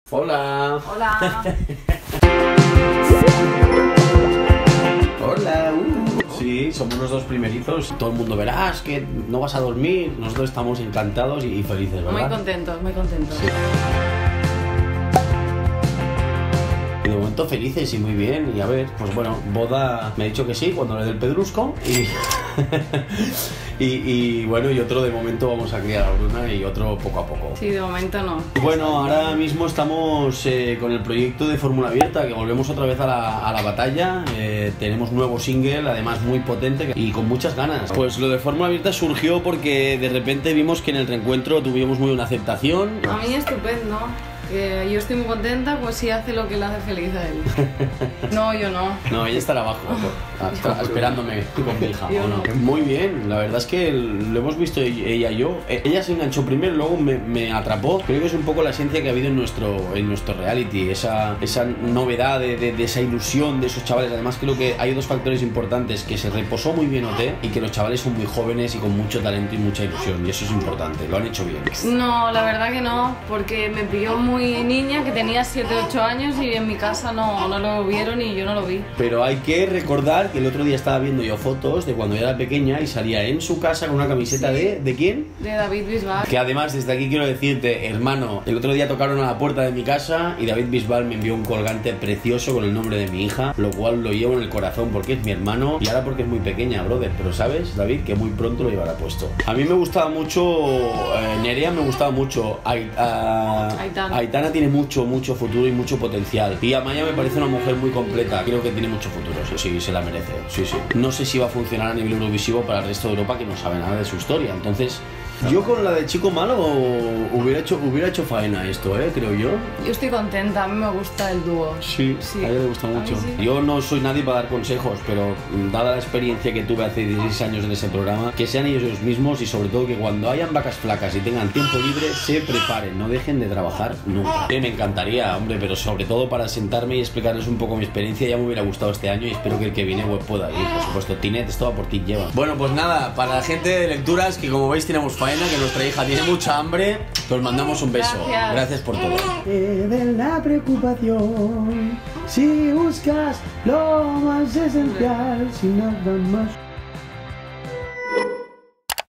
Hola. Hola. Hola. Sí, somos los dos primerizos. Todo el mundo verás que no vas a dormir. Nosotros estamos encantados y felices, ¿verdad? Muy contentos, muy contentos. Sí. Y de momento felices y muy bien. Y a ver, pues bueno, boda me ha dicho que sí cuando le dé el pedrusco. Y bueno, y otro de momento vamos a criar a Bruna y otro poco a poco. Sí, de momento no. Bueno, ahora mismo estamos con el proyecto de Fórmula Abierta, que volvemos otra vez a la batalla. Tenemos nuevo single, además muy potente y con muchas ganas. Pues lo de Fórmula Abierta surgió porque de repente vimos que en el reencuentro tuvimos muy buena aceptación. A mí estupendo. Yo estoy muy contenta, pues sí hace lo que le hace feliz a él. No, yo no. No, ella estará abajo, esperándome con mi hija. Yo ¿O no? no. Muy bien, la verdad es que lo hemos visto ella y yo. Ella se enganchó primero, luego me atrapó. Creo que es un poco la esencia que ha habido en nuestro reality, esa novedad de esa ilusión de esos chavales. Además creo que hay dos factores importantes, que se reposó muy bien OT y que los chavales son muy jóvenes y con mucho talento y mucha ilusión, y eso es importante, lo han hecho bien. No, la verdad que no, porque me pilló muy niña, que tenía 7 u 8 años y en mi casa no lo vieron y yo no lo vi. Pero hay que recordar que el otro día estaba viendo yo fotos de cuando era pequeña y salía en su casa con una camiseta ¿de quién? De David Bisbal. Que además desde aquí quiero decirte, hermano, el otro día tocaron a la puerta de mi casa y David Bisbal me envió un colgante precioso con el nombre de mi hija, lo cual lo llevo en el corazón porque es mi hermano y ahora porque es muy pequeña, brother. Pero sabes, David, que muy pronto lo llevará puesto. A mí me gustaba mucho Nerea, me gustaba mucho Aitana tiene mucho futuro y mucho potencial. Y Amaya me parece una mujer muy completa. Creo que tiene mucho futuro. Sí, se la merece. Sí. No sé si va a funcionar a nivel Eurovisivo para el resto de Europa, que no sabe nada de su historia. Entonces, yo con la de Chico Malo hubiera hecho faena esto, creo yo. Yo estoy contenta, a mí me gusta el dúo. Sí, a ella le gusta mucho. Sí. Yo no soy nadie para dar consejos, pero dada la experiencia que tuve hace 16 años en ese programa, que sean ellos mismos y sobre todo que cuando hayan vacas flacas y tengan tiempo libre, se preparen, no dejen de trabajar nunca. Me encantaría, hombre, pero sobre todo para sentarme y explicarles un poco mi experiencia, ya me hubiera gustado este año y espero que el que viene pueda ir, por supuesto. Tinet, esto va por ti, lleva. Bueno, pues nada, para la gente de lecturas, que como veis tenemos faena, que nuestra hija tiene mucha hambre, os mandamos un beso. Gracias por todo. De la preocupación, si buscas lo más esencial, sin nada más.